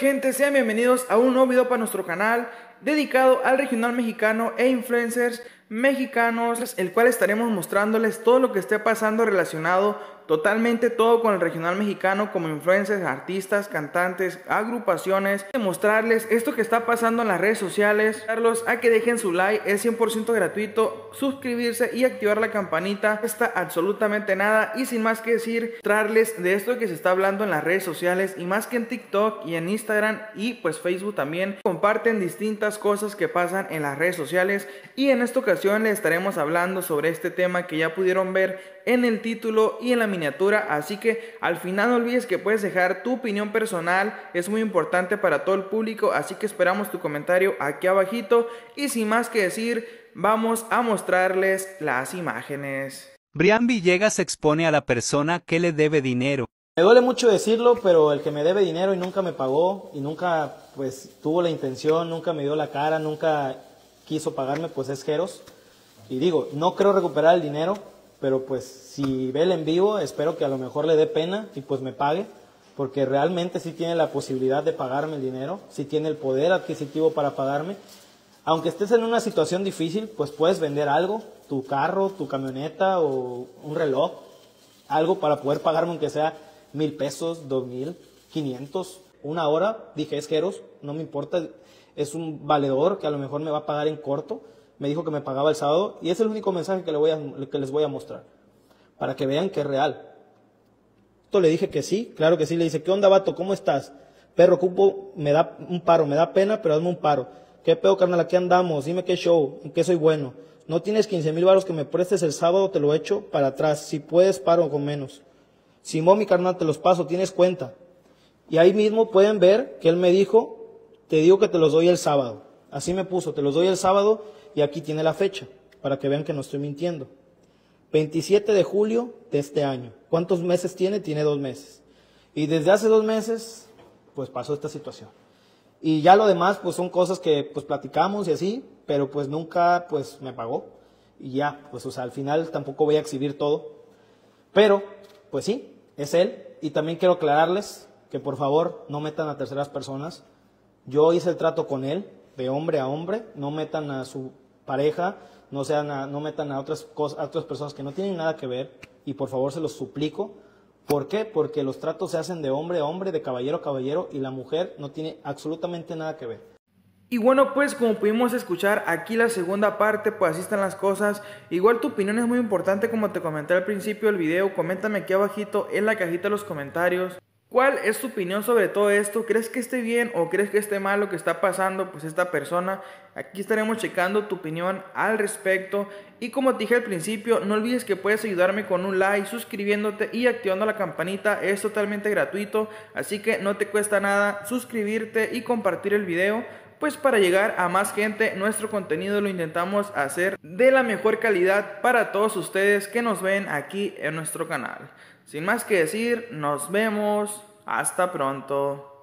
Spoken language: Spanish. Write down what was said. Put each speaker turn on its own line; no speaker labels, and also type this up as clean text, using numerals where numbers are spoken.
gente? Sean bienvenidos a un nuevo video para nuestro canal dedicado al regional mexicano e influencers mexicanos, el cual estaremos mostrándoles todo lo que esté pasando relacionado totalmente todo con el regional mexicano, como influencers, artistas, cantantes, agrupaciones, mostrarles esto que está pasando en las redes sociales, darlos a que dejen su like, es 100% gratuito, suscribirse y activar la campanita, no está absolutamente nada. Y sin más que decir, traerles de esto que se está hablando en las redes sociales, y más que en TikTok y en Instagram y pues Facebook también comparten distintas cosas que pasan en las redes sociales, y en esta ocasión les estaremos hablando sobre este tema que ya pudieron ver en el título y en la miniatura. Así que al final no olvides que puedes dejar tu opinión personal, es muy importante para todo el público, así que esperamos tu comentario aquí abajito. Y sin más que decir, vamos a mostrarles las imágenes.
Brian Villegas expone a la persona que le debe dinero.
Me duele mucho decirlo, pero el que me debe dinero y nunca me pagó y nunca pues tuvo la intención, nunca me dio la cara, nunca quiso pagarme, pues es Jeros. Y digo, no creo recuperar el dinero, pero pues si ve el en vivo, espero que a lo mejor le dé pena y pues me pague, porque realmente sí tiene la posibilidad de pagarme el dinero, sí tiene el poder adquisitivo para pagarme. Aunque estés en una situación difícil, pues puedes vender algo, tu carro, tu camioneta o un reloj, algo para poder pagarme aunque sea 1,000 pesos, 2,000, 500, una hora. Dije, es Jeros, no me importa, es un valedor que a lo mejor me va a pagar en corto. Me dijo que me pagaba el sábado y es el único mensaje que les voy a mostrar, para que vean que es real. Le dije que sí, claro que sí. Le dice, ¿qué onda, vato? ¿Cómo estás? Perro, cupo, me da un paro, me da pena, pero hazme un paro. ¿Qué pedo, carnal? Aquí andamos, dime qué show, en qué soy bueno. No tienes 15,000 varos que me prestes el sábado, te lo echo para atrás. Si puedes, paro con menos. Simón, mi carnal, te los paso, tienes cuenta. Y ahí mismo pueden ver que él me dijo, te digo que te los doy el sábado. Así me puso, te los doy el sábado. Y aquí tiene la fecha, para que vean que no estoy mintiendo. 27 de julio de este año. ¿Cuántos meses tiene? Tiene 2 meses. Y desde hace 2 meses, pues pasó esta situación. Y ya lo demás, pues son cosas que pues platicamos y así, pero pues nunca pues me pagó. Y ya, pues o sea, al final tampoco voy a exhibir todo. Pero, pues sí, es él. Y también quiero aclararles que por favor no metan a terceras personas. Yo hice el trato con él, de hombre a hombre, no metan a su pareja, no metan a otras personas que no tienen nada que ver, y por favor se los suplico. ¿Por qué? Porque los tratos se hacen de hombre a hombre, de caballero a caballero, y la mujer no tiene absolutamente nada que ver.
Y bueno, pues como pudimos escuchar aquí la segunda parte, pues así están las cosas. Igual tu opinión es muy importante, como te comenté al principio del video. Coméntame aquí abajito en la cajita de los comentarios ¿cuál es tu opinión sobre todo esto? ¿Crees que esté bien o crees que esté mal lo que está pasando pues esta persona? Aquí estaremos checando tu opinión al respecto. Y como te dije al principio, no olvides que puedes ayudarme con un like, suscribiéndote y activando la campanita. Es totalmente gratuito, así que no te cuesta nada suscribirte y compartir el video, pues para llegar a más gente. Nuestro contenido lo intentamos hacer de la mejor calidad para todos ustedes que nos ven aquí en nuestro canal. Sin más que decir, nos vemos, hasta pronto.